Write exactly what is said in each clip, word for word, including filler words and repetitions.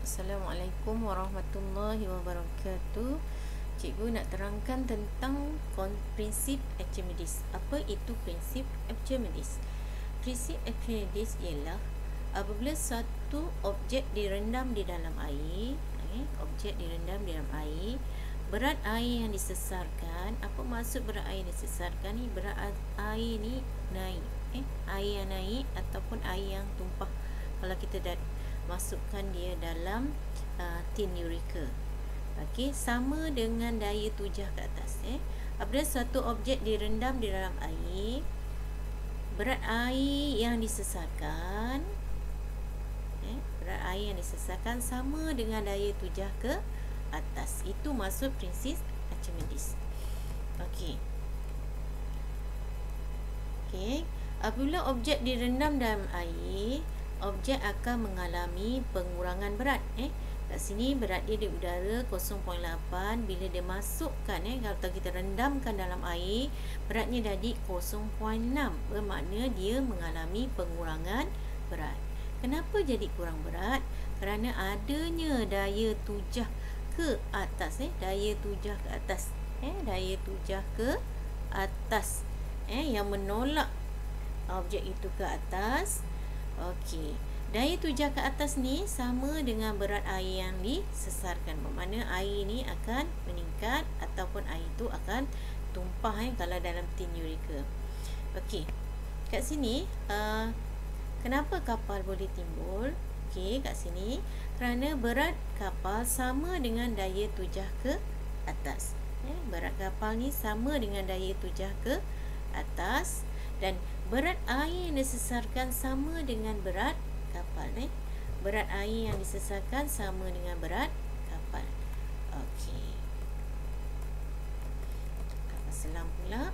Assalamualaikum warahmatullahi wabarakatuh. Cikgu nak terangkan tentang prinsip Archimedes. Apa itu prinsip Archimedes? Prinsip Archimedes ialah apabila satu objek direndam di dalam air, eh, objek direndam di dalam air, berat air yang disesarkan. Apa maksud berat air yang disesarkan ni? Berat air ni naik, eh, air yang naik ataupun air yang tumpah. Kalau kita dah masukkan dia dalam uh, tin Eureka, okey, sama dengan daya tujah ke atas. Eh, apabila satu objek direndam di dalam air, berat air yang disesarkan, eh, berat air yang disesarkan sama dengan daya tujah ke atas. Itu maksud prinsip Archimedes. Okey. Okey, apabila objek direndam dalam air, objek akan mengalami pengurangan berat. Eh, kat sini berat dia di udara kosong perpuluhan lapan. Bila dia masukkan, eh, kalau kita rendamkan dalam air, beratnya jadi kosong perpuluhan enam. Bermakna dia mengalami pengurangan berat. Kenapa jadi kurang berat? Kerana adanya daya tujah ke atas. Eh, daya tujah ke atas. Eh, daya tujah ke atas. Eh, yang menolak objek itu ke atas. Okey, daya tujah ke atas ni sama dengan berat air yang disesarkan. Bermakna air ni akan meningkat ataupun air tu akan tumpah, eh, kalau dalam tin Eureka. Okey, kat sini uh, kenapa kapal boleh timbul? Okey, kat sini kerana berat kapal sama dengan daya tujah ke atas. Eh, berat kapal ni sama dengan daya tujah ke atas, dan berat air yang disesarkan sama dengan berat kapal. Eh? Berat air yang disesarkan sama dengan berat kapal. Okey. Kapal selam pula.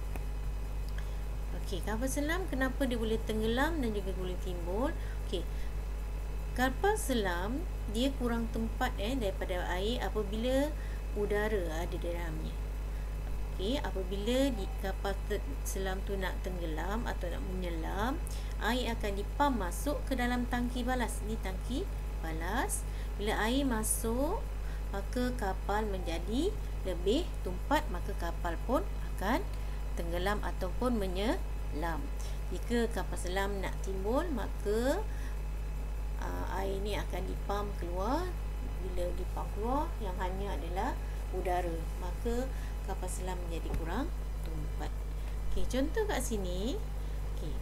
Okey, kapal selam kenapa dia boleh tenggelam dan juga boleh timbul? Okey. Kapal selam dia kurang tempat, eh, daripada air apabila udara ada di dalamnya. Okey, apabila di kapal selam tu nak tenggelam atau nak menyelam, air akan dipam masuk ke dalam tangki balas. Ini tangki balas. Bila air masuk, maka kapal menjadi lebih tumpat, maka kapal pun akan tenggelam ataupun menyelam. Jika kapal selam nak timbul, maka uh, air ni akan dipam keluar. Bila dipam keluar, yang hanya adalah udara, maka kapal selam menjadi kurang tumpat. Okey, contoh kat sini. Okey.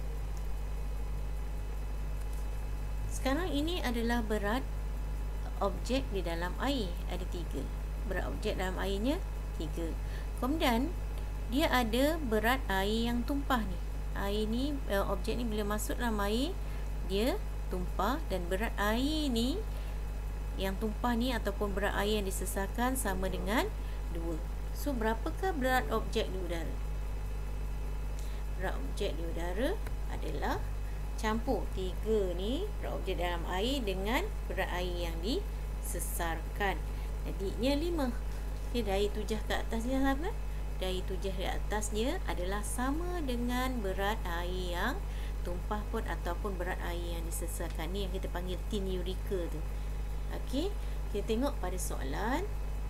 Sekarang ini adalah berat objek di dalam air, ada tiga. Berat objek dalam airnya tiga. Kemudian dia ada berat air yang tumpah ni. Air ni, objek ni bila masuk dalam air, dia tumpah, dan berat air ni yang tumpah ni ataupun berat air yang disesarkan sama dengan dua. So, berapakah berat objek di udara? Berat objek di udara adalah campur tiga ni, berat objek dalam air dengan berat air yang disesarkan. Jadinya lima. Okay, daya tujah ke atasnya apa? Daya tujah di atasnya adalah sama dengan berat air yang tumpah pun ataupun berat air yang disesarkan. Ni yang kita panggil tin Eureka tu. Okey, kita tengok pada soalan.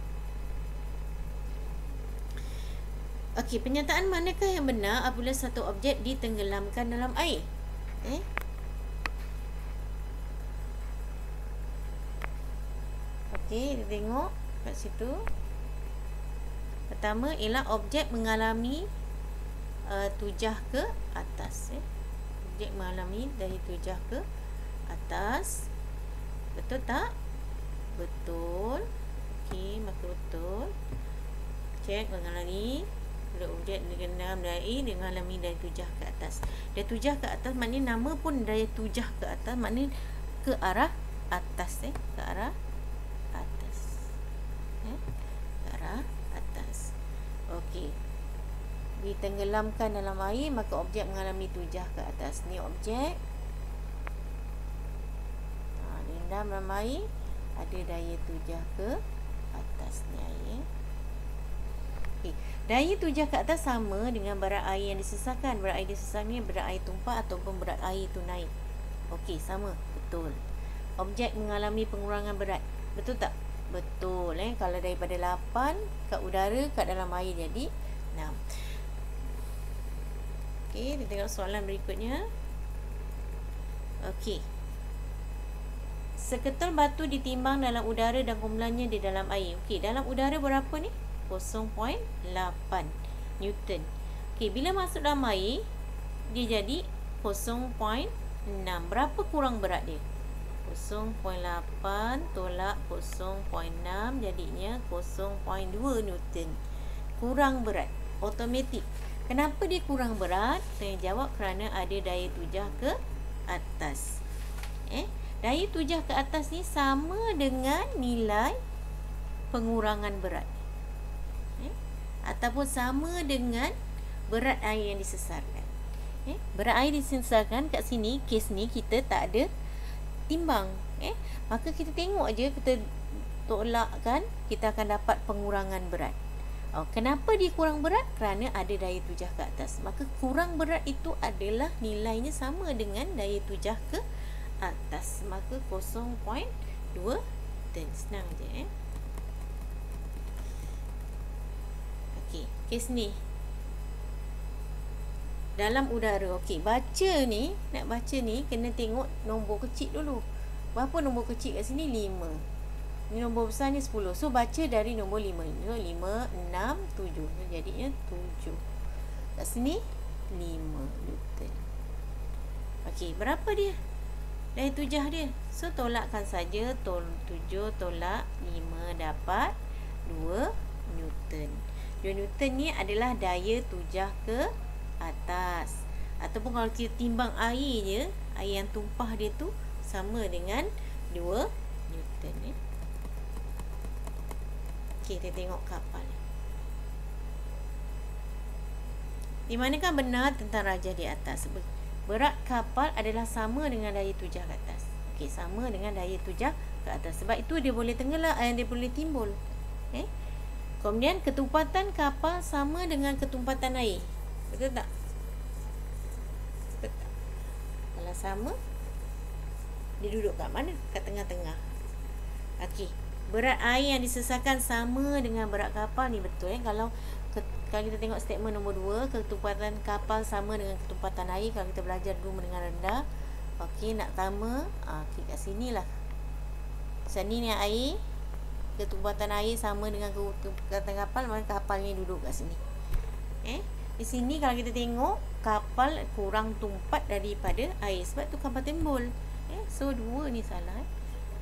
Okey, pernyataan manakah yang benar apabila satu objek ditenggelamkan dalam air? Eh? Okey, kita tengok kat situ. Pertama ialah objek mengalami uh, tujah ke atas. Eh? Objek mengalami dari tujah ke atas. Betul tak? Betul. Okey, maka betul. Cek mengalami. Bila objek direndam dari air, dia mengalami daya tujah ke atas. Daya tujah ke atas maknanya nama pun daya tujah ke atas, maknanya ke arah atas, eh, ke arah atas. Eh, ke arah atas. Okey. Ditenggelamkan dalam air, maka objek mengalami tujah ke atas. Ni objek. Ha, direndam dalam air, ada daya tujah ke atas ni air. Okay. Daya tujah ke atas sama dengan berat air yang disesarkan. Berat air disesarkan ni berat air tumpah ataupun berat air tu naik. Okey, sama. Betul. objek mengalami pengurangan berat. Betul tak? Betul eh. Kalau daripada lapan kat udara, kat dalam air jadi enam. Okey, kita tengok soalan berikutnya. Okey. Seketul batu ditimbang dalam udara dan kumpulannya di dalam air. Okey, dalam udara berapa ni? kosong perpuluhan lapan Newton. Okey, bila masuk dalam air, dia jadi kosong perpuluhan enam. Berapa kurang berat dia? kosong perpuluhan lapan tolak kosong perpuluhan enam, jadinya kosong perpuluhan dua Newton. Kurang berat. Automatik. Kenapa dia kurang berat? Saya jawab kerana ada daya tujah ke atas. Eh, daya tujah ke atas ni sama dengan nilai pengurangan berat. Eh, ataupun sama dengan berat air yang disesarkan. Eh, berat air disesarkan kat sini, kes ni kita tak ada timbang. Eh, maka kita tengok je, kita tolakkan, kita akan dapat pengurangan berat. Oh, kenapa dia kurang berat? Kerana ada daya tujah ke atas. Maka kurang berat itu adalah nilainya sama dengan daya tujah ke atas. Maka kosong perpuluhan dua Newton. Senang je eh. Okey, kes ni dalam udara. Okey, baca ni, nak baca ni kena tengok nombor kecil dulu. Berapa nombor kecil kat sini? lima. Ni nombor besar ni sepuluh. So baca dari nombor lima. So lima, enam, tujuh. So jadinya tujuh. Kat sini lima Newton. Okey, berapa dia daya tujah dia? So tolakkan saja. Tol tujuh tolak lima dapat dua Newton. dua Newton ni adalah daya tujah ke atas. Ataupun kalau kita timbang air je, air yang tumpah dia tu sama dengan dua Newton eh. Okey, kita tengok kapal ni. Di manakah benar tentang rajah di atas? Berat kapal adalah sama dengan daya tujah ke atas. Okey, sama dengan daya tujah ke atas. Sebab itu dia boleh tenggelam, eh, dia boleh timbul. Eh? Kemudian ketumpatan kapal sama dengan ketumpatan air. Betul tak? Betul tak? Kalau sama, dia duduk kat mana? Kat tengah-tengah. Okey. Berat air yang disesarkan sama dengan berat kapal ni, betul eh. Kalau ke, kalau kita tengok statement nombor dua, ketumpatan kapal sama dengan ketumpatan air. Kalau kita belajar dulu mendengar rendah. Okey, nak sama, okey, kat sini lah. Sini ni air, ketumpatan air sama dengan ketumpatan kapal, maka kapal ni duduk kat sini. Eh, di sini kalau kita tengok kapal kurang tumpat daripada air, sebab tu kapal timbul. Eh, so dua ni salah eh.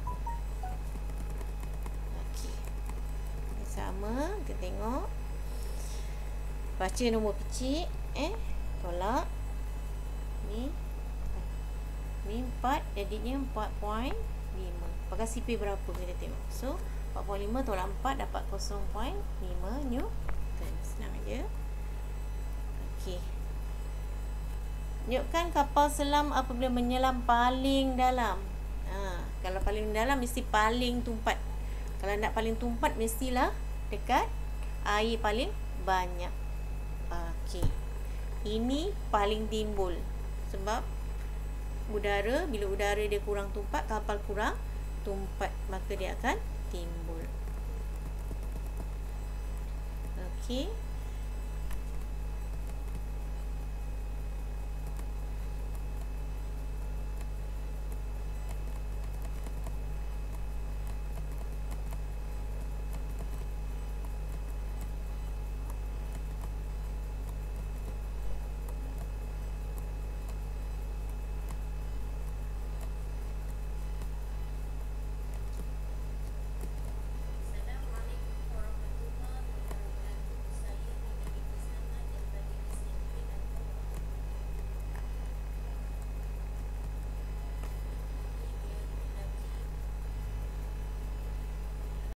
Sama, kita tengok. Baca nombor kecil eh, tolak ni ni empat, jadinya empat perpuluhan lima. Pakai C P berapa kita tengok. So empat perpuluhan lima tolak empat dapat kosong perpuluhan lima Newton. Senang je. Okey, tunjukkan kapal selam apabila menyelam paling dalam. Ha, kalau paling dalam mesti paling tumpat. Kalau nak paling tumpat, mestilah dekat air paling banyak. Okey, ini paling timbul. Sebab udara, bila udara dia kurang tumpat, kapal kurang tumpat, maka dia akan timbul. Okey.